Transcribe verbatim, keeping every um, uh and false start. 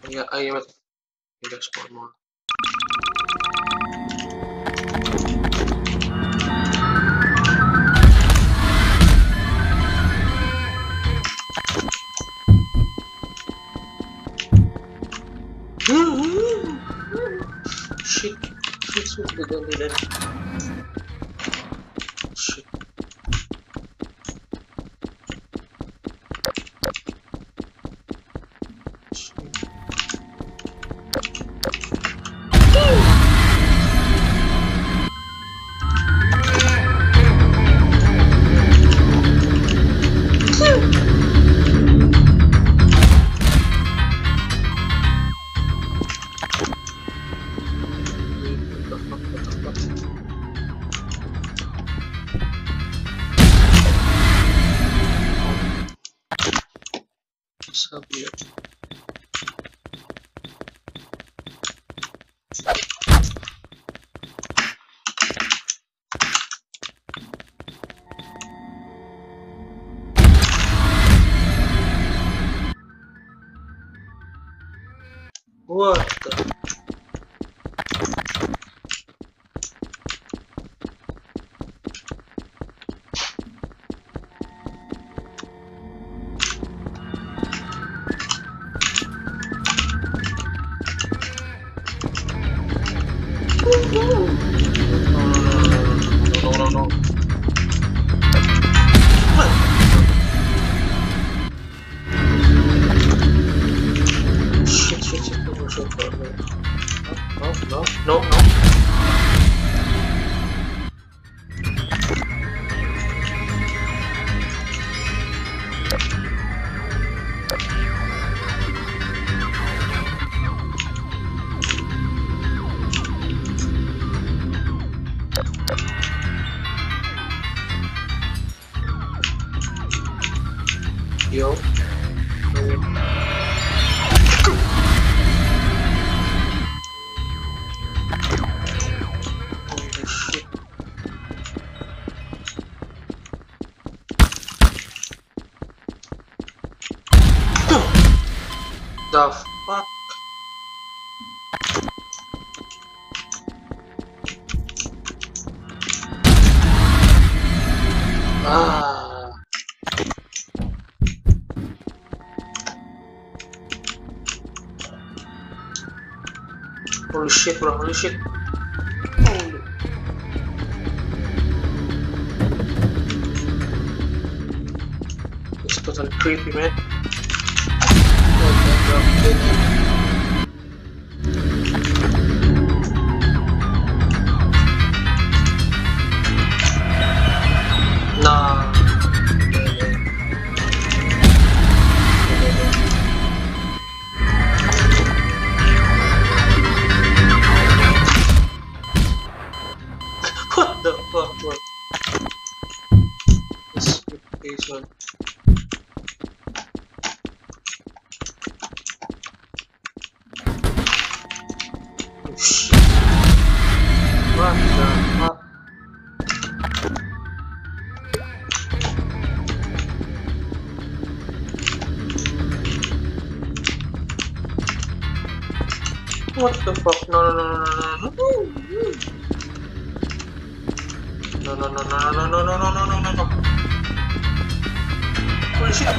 Yeah, I am. There's one more. Shit, shit, shit, we don't need it. Shit. What's up here? What the? No, no, no, no, no. What? Shit, shit, shit, no, shit, no, no, no, no, no. Yo. Holy shit. The fuck? Ah. Holy shit, bro, holy shit. Holy. It's totally creepy, man. Nah. What the fuck, what? This one. Oh shit. What the fuck? What the fuck? No, no, no, no, no, no. No, no, no, no, no, no, no, no, no, no, no, no. Holy shit.